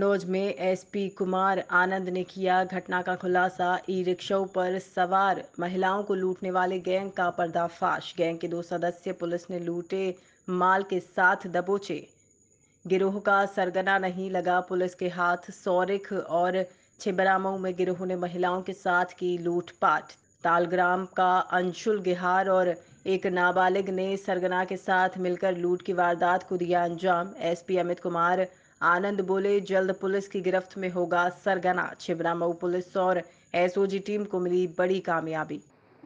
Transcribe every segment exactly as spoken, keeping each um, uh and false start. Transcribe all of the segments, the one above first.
कन्नौज में एसपी कुमार आनंद ने किया घटना का खुलासा। ई रिक्शाओं पर सवार महिलाओं को लूटने वाले गैंग का पर्दाफाश। गैंग के दो सदस्य पुलिस ने लूटे माल के साथ दबोचे। गिरोह का सरगना नहीं लगा पुलिस के हाथ। सौरिख और छिबरामऊ में गिरोह ने महिलाओं के साथ की लूटपाट। तालग्राम का अंशुल गिहार और एक नाबालिग ने सरगना के साथ मिलकर लूट की वारदात को दिया अंजाम। एसपी अमित कुमार आनंद बोले, जल्द पुलिस की गिरफ्त में होगा सरगना। छिबरामऊ पुलिस और एसओजी टीम को मिली बड़ी कामयाबी।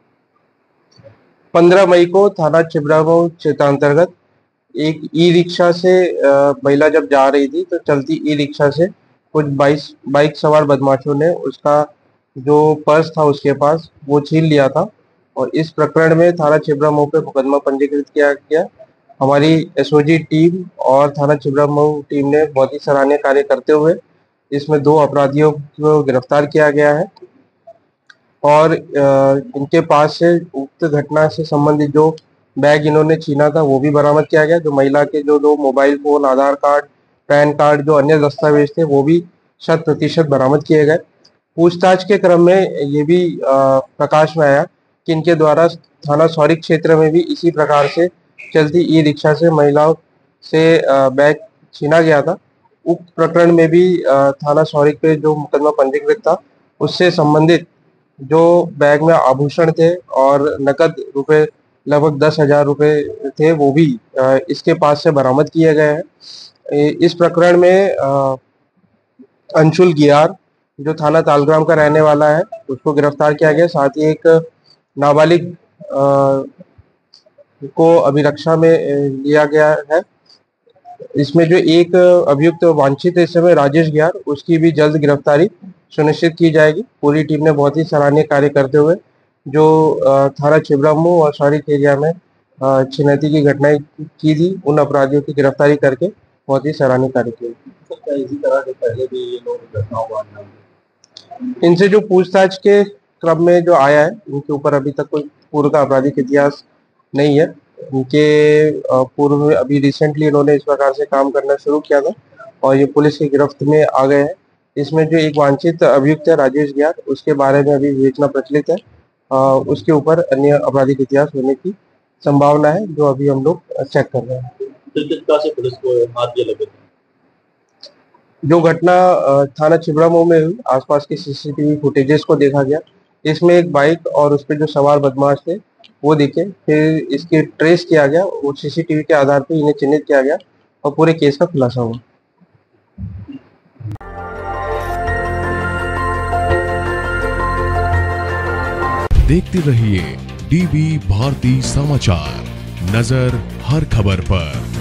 पंद्रह मई को थाना छिबरामऊ क्षेत्र अंतर्गत एक ई रिक्शा से महिला जब जा रही थी तो चलती ई रिक्शा से कुछ बाइक बाइक सवार बदमाशों ने उसका जो पर्स था उसके पास वो छीन लिया था और इस प्रकरण में थाना छिबरामऊ पे मुकदमा पंजीकृत किया गया। हमारी एसओजी टीम और थाना छिबरामऊ टीम ने बहुत ही सराहनीय कार्य करते हुए इसमें दो अपराधियों को गिरफ्तार किया गया है और इनके पास से उक्त घटना से संबंधित जो बैग इन्होंने छीना था वो भी बरामद किया गया। जो महिला के जो दो mobile phone, Aadhaar card, PAN card, जो अन्य दस्तावेज थे वो भी शत प्रतिशत बरामद किए गए। पूछताछ के क्रम में ये भी प्रकाश में आया कि इनके द्वारा थाना सौरिख क्षेत्र में भी इसी प्रकार से चलती ई रिक्शा से महिलाओं से बैग छीना गया था। उक्त प्रकरण में भी थाना सौरिख पे जो मुकदमा पंजीकृत था उससे संबंधित जो बैग में आभूषण थे और नकद रुपए लगभग दस हजार रुपए थे वो भी इसके पास से बरामद किए गए हैं। इस प्रकरण में अंशुल गियार जो थाना तालग्राम का रहने वाला है उसको गिरफ्तार किया गया। साथ ही एक नाबालिग को अभिरक्षा में लिया गया है। इसमें जो एक अभियुक्त वांछित है इस समय राजेश गियार, उसकी भी जल्द गिरफ्तारी सुनिश्चित की जाएगी। पूरी टीम ने बहुत ही सराहनीय कार्य करते हुए जो थाना छिबरामऊ और सौरिख एरिया में छिनैती की घटनाएं की थी उन अपराधियों की गिरफ्तारी करके बहुत ही सराहनीय कार्य किया। इसी तरह के पहले भी ये लोग घटनाओं को अंजाम देते। इनसे जो पूछताछ के क्रम में जो आया है इनके ऊपर अभी तक कोई पूर्व का आपराधिक इतिहास नहीं है। इनके पूर्व में अभी रिसेंटली इन्होंने इस प्रकार से काम करना शुरू किया था और ये पुलिस की गिरफ्त में आ गए हैं। इसमें जो एक वांछित अभियुक्त है राजेश गियार, उसके बारे में अभी विवेचना प्रचलित है। आ, उसके ऊपर अन्य आपराधिक इतिहास होने की संभावना है जो अभी हम लोग चेक कर रहे हैं। से पुलिस को हाथ ये लगे जो घटना थाना छिबरामऊ में हुई, आसपास के सीसीटीवी फुटेजेस को देखा गया। इसमें एक बाइक और उस पर जो सवार बदमाश थे वो दिखे, फिर इसके ट्रेस किया गया, वो सीसीटीवी के आधार पर इन्हें चिन्हित किया गया और पूरे केस का खुलासा हुआ। देखते रहिए डीबी भारती समाचार, नजर हर खबर पर।